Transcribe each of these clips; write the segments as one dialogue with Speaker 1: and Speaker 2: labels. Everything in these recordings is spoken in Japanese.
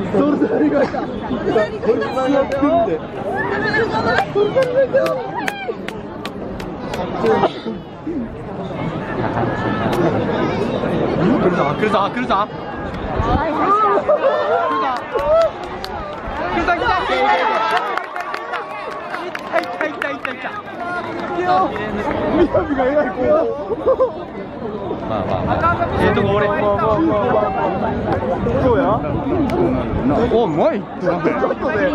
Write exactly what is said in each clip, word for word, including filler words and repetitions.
Speaker 1: ソルダリがいた。ソルダリがいた。ソルダリがいたよ。来るぞ来るぞ来るぞ。来るぞ来るぞ来るぞ来た。いたいたいたいた。みやびが偉い子。まあまあまあ。ええとこ俺。そうや。お、うまい。ちょっとで。ちょっとで。あ、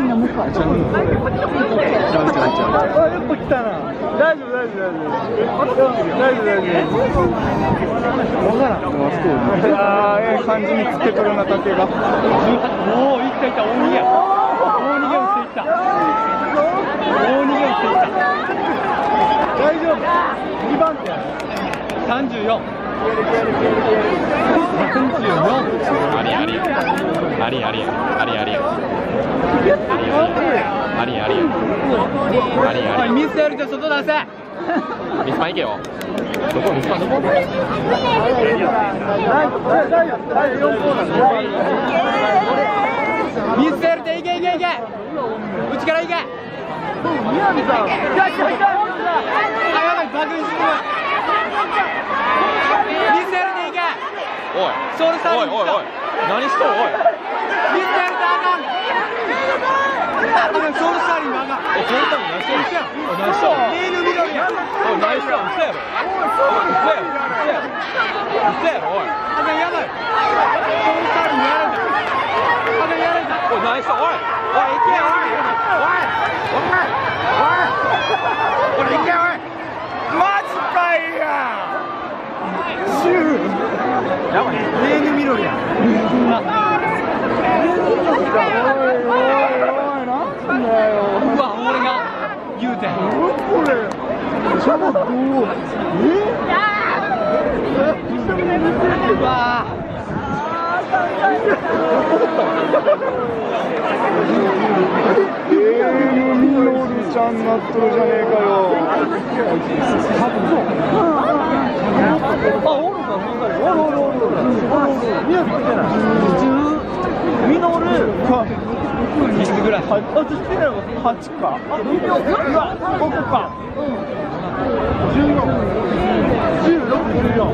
Speaker 1: やっぱ来たな。大丈夫大丈夫大丈夫。大丈夫大丈夫。わからん。ああ、ええ感じにつけとるな竹が。おお、いったいった大逃げ。大逃げをしていった。大逃げをしていった。大丈夫。にばん手や。さんじゅうよん。さんじゅうよん。ありあり。ありあり。ありあり。ありあり。ありあり。ありあり。ミスやると外出せ。ミスパン行けよ。どこミスパンどこ？ミスやるといけいけいけ。内からいけ。宮城さん。あ、やばい爆撃してる。ミスやるといけ。おい。ソウルサービス。おいおいおい。何しとんおい。ミスやるとあかん。あかんソウルサービスあかん。おソウルサービス何しとんやん。お何しとん。レール緑やん。お何しとん。嘘やろ。嘘やろ。嘘やろおい。あかんやばい。ソウルサービスやるんだ。あかんやるんだ。お何しとんおい。おい行けよおい。おい。おい。おい。おい行けおい。マジかいや。シュー。やばい。レール緑やん。うわ、俺が言うてん。これ。ちょっと。え？うわ。レール緑ちゃんなっとるじゃねえかよ。あ、おるか、みんなで。おるおるおるおる。宮城来てない。みんなおる。いつぐらい？あ、来てないのはちか。あ、にびょう。うわ、ここか。じゅうよん。じゅうろく、じゅうよん。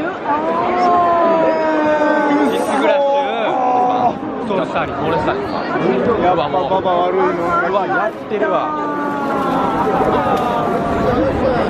Speaker 1: いつぐらい？ソウルサーリ、ソウルサーリ。やば、ババ悪いの。うわ、やってるわ。